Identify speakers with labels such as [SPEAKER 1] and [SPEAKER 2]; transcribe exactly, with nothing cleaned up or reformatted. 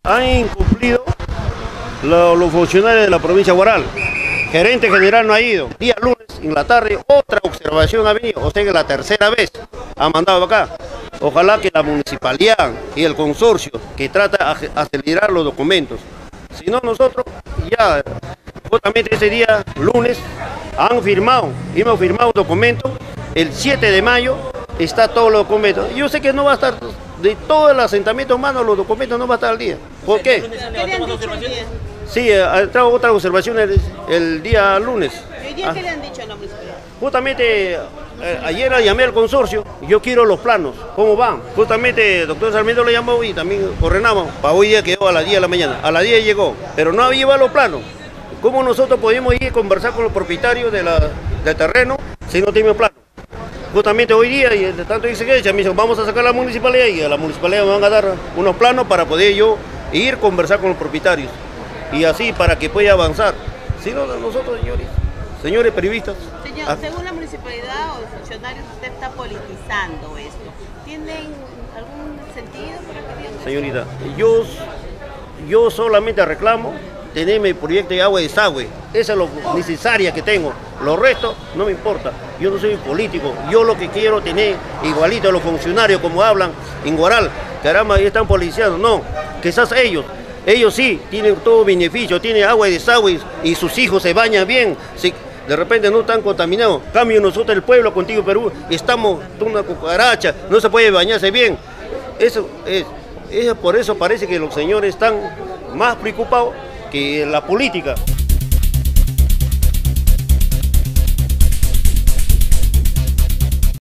[SPEAKER 1] Han incumplido lo- los funcionarios de la provincia de Huaral. Gerente general no ha ido. Día lunes en la tarde otra observación ha venido, o sea que la tercera vez ha mandado acá. Ojalá que la municipalidad y el consorcio que trata de acelerar los documentos. Si no, nosotros ya, justamente ese día, lunes, han firmado, hemos firmado documentos. El siete de mayo está todos los documentos. Yo sé que no va a estar, de todo el asentamiento humano, los documentos no va a estar al día. ¿Por qué?
[SPEAKER 2] ¿Qué le han dicho el día?
[SPEAKER 1] Sí, ha entrado otra observación el, el día lunes.
[SPEAKER 2] ¿El día
[SPEAKER 1] Ah,
[SPEAKER 2] qué le han dicho a la municipalidad?
[SPEAKER 1] Justamente eh, ayer llamé al consorcio, yo quiero los planos, ¿cómo van? Justamente el doctor Sarmiento le llamó y también ordenamos, para hoy día quedó a las diez de la mañana, a las diez llegó, pero no había llevado los planos. ¿Cómo nosotros podemos ir a conversar con los propietarios de la, del terreno si no tenemos planos? Justamente hoy día, y de tanto dice que me dice, vamos a sacar a la municipalidad y a la municipalidad me van a dar unos planos para poder yo ir a conversar con los propietarios y así para que pueda avanzar. Si no, nosotros, señores, señores periodistas.
[SPEAKER 2] Señor,
[SPEAKER 1] ah,
[SPEAKER 2] según la municipalidad o los funcionarios, usted está politizando esto. ¿Tienen algún sentido para que digan eso?
[SPEAKER 1] Señorita, yo, yo solamente reclamo tener mi proyecto de agua y desagüe. Esa es lo necesaria que tengo. Lo resto no me importa. Yo no soy político. Yo lo que quiero tener igualito a los funcionarios como hablan en Huaral. Caramba, ahí están policiados. No, quizás ellos. Ellos sí tienen todo beneficio, tienen agua y desagüe y sus hijos se bañan bien. Si de repente no están contaminados. En cambio nosotros el pueblo contigo Perú estamos una cucaracha, no se puede bañarse bien. Eso es, es por eso parece que los señores están más preocupados que la política.